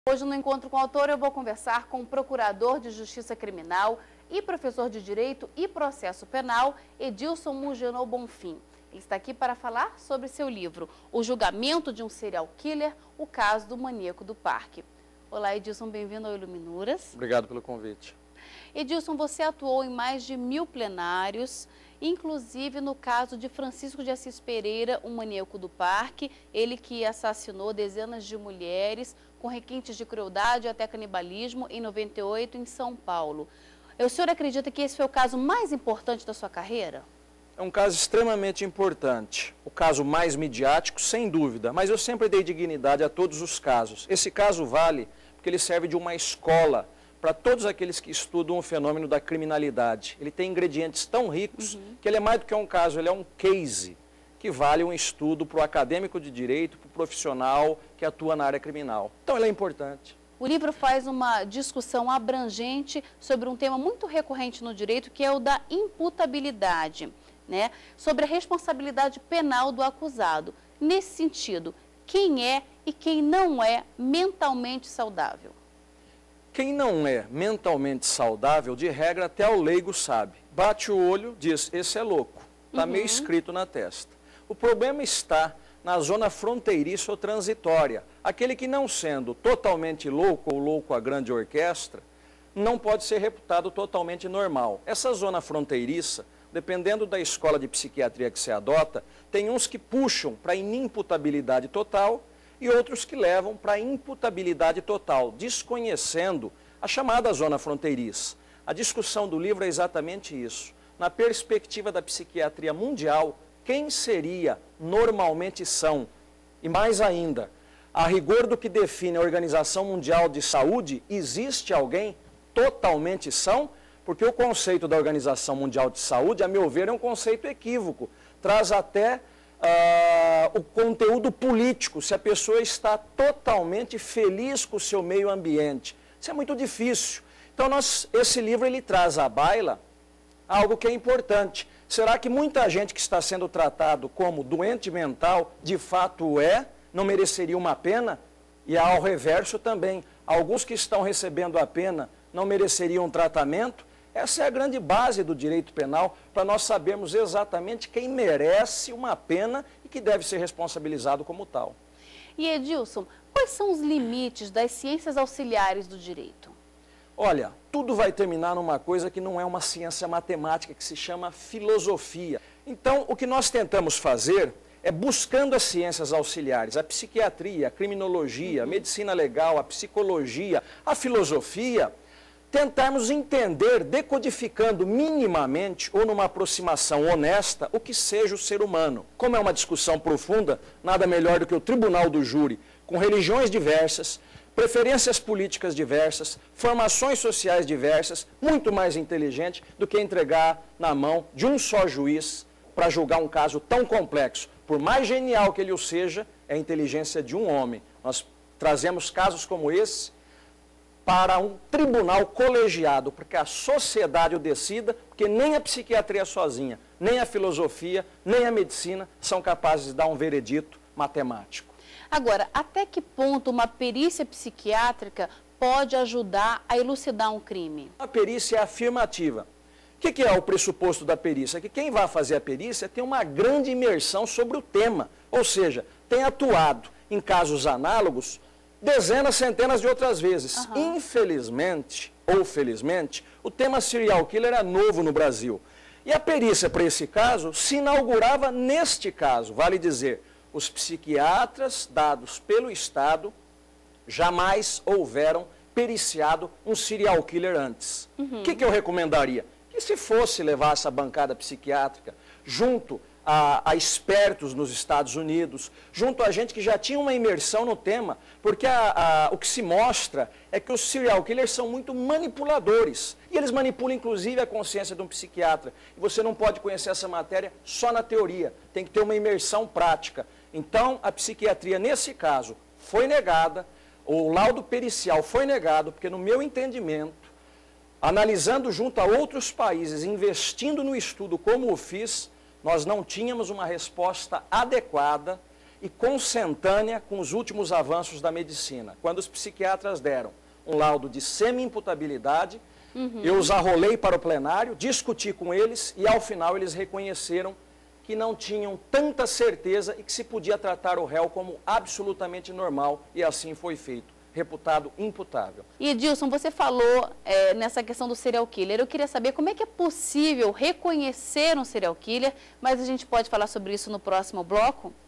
Hoje, no Encontro com o Autor, eu vou conversar com o Procurador de Justiça Criminal e professor de Direito e Processo Penal, Edilson Mugenot Bonfim. Ele está aqui para falar sobre seu livro, O Julgamento de um Serial Killer, o caso do maníaco do parque. Olá, Edilson, bem-vindo ao Iluminuras. Obrigado pelo convite. Edilson, você atuou em mais de 1000 plenários, inclusive no caso de Francisco de Assis Pereira, o maníaco do parque, ele que assassinou dezenas de mulheres com requintes de crueldade e até canibalismo em 98 em São Paulo. O senhor acredita que esse foi o caso mais importante da sua carreira? É um caso extremamente importante, o caso mais midiático, sem dúvida, mas eu sempre dei dignidade a todos os casos. Esse caso vale porque ele serve de uma escola para todos aqueles que estudam o fenômeno da criminalidade. Ele tem ingredientes tão ricos que ele é mais do que um caso, ele é um case que vale um estudo para o acadêmico de direito, para o profissional que atua na área criminal. Então ele é importante. O livro faz uma discussão abrangente sobre um tema muito recorrente no direito, que é o da imputabilidade, né? Sobre a responsabilidade penal do acusado. Nesse sentido, quem é e quem não é mentalmente saudável? Quem não é mentalmente saudável, de regra, até o leigo sabe. Bate o olho, diz, esse é louco. Está meio escrito na testa. O problema está na zona fronteiriça ou transitória. Aquele que, não sendo totalmente louco ou louco a grande orquestra, não pode ser reputado totalmente normal. Essa zona fronteiriça, dependendo da escola de psiquiatria que se adota, tem uns que puxam para a inimputabilidade total e outros que levam para a imputabilidade total, desconhecendo a chamada zona fronteiriça. A discussão do livro é exatamente isso. Na perspectiva da psiquiatria mundial, quem seria normalmente são? E mais ainda, a rigor do que define a Organização Mundial de Saúde, existe alguém totalmente são? Porque o conceito da Organização Mundial de Saúde, a meu ver, é um conceito equívoco. Traz até o conteúdo político, se a pessoa está totalmente feliz com o seu meio ambiente. Isso é muito difícil. Então, esse livro ele traz à baila algo que é importante. Será que muita gente que está sendo tratado como doente mental, de fato não mereceria uma pena? E ao reverso também, alguns que estão recebendo a pena não mereceriam um tratamento? Essa é a grande base do direito penal, para nós sabermos exatamente quem merece uma pena e que deve ser responsabilizado como tal. E Edilson, quais são os limites das ciências auxiliares do direito? Olha, tudo vai terminar numa coisa que não é uma ciência matemática, que se chama filosofia. Então, o que nós tentamos fazer é, buscando as ciências auxiliares, a psiquiatria, a criminologia, a medicina legal, a psicologia, a filosofia, tentarmos entender, decodificando minimamente ou numa aproximação honesta, o que seja o ser humano. Como é uma discussão profunda, nada melhor do que o tribunal do júri, com religiões diversas, preferências políticas diversas, formações sociais diversas, muito mais inteligente do que entregar na mão de um só juiz para julgar um caso tão complexo. Por mais genial que ele o seja, é a inteligência de um homem. Nós trazemos casos como esse para um tribunal colegiado, porque a sociedade o decida, porque nem a psiquiatria sozinha, nem a filosofia, nem a medicina são capazes de dar um veredito matemático. Agora, até que ponto uma perícia psiquiátrica pode ajudar a elucidar um crime? A perícia é afirmativa. O que é o pressuposto da perícia? Que quem vai fazer a perícia tem uma grande imersão sobre o tema, ou seja, tem atuado em casos análogos dezenas, centenas de outras vezes. Infelizmente, ou felizmente, o tema serial killer é novo no Brasil. E a perícia para esse caso se inaugurava neste caso, vale dizer, os psiquiatras dados pelo Estado jamais houveram periciado um serial killer antes. O que eu recomendaria? Que se fosse levar essa bancada psiquiátrica junto a expertos nos Estados Unidos, junto a gente que já tinha uma imersão no tema, porque o que se mostra é que os serial killers são muito manipuladores, e eles manipulam inclusive a consciência de um psiquiatra, e você não pode conhecer essa matéria só na teoria, tem que ter uma imersão prática. Então, a psiquiatria, nesse caso, foi negada, o laudo pericial foi negado, porque no meu entendimento, analisando junto a outros países, investindo no estudo como o fiz, nós não tínhamos uma resposta adequada e consentânea com os últimos avanços da medicina. Quando os psiquiatras deram um laudo de semi-imputabilidade, eu os arrolei para o plenário, discuti com eles e, ao final, eles reconheceram que não tinham tanta certeza e que se podia tratar o réu como absolutamente normal, e assim foi feito, reputado imputável. E, Edilson, você falou nessa questão do serial killer. Eu queria saber como é que é possível reconhecer um serial killer, mas a gente pode falar sobre isso no próximo bloco?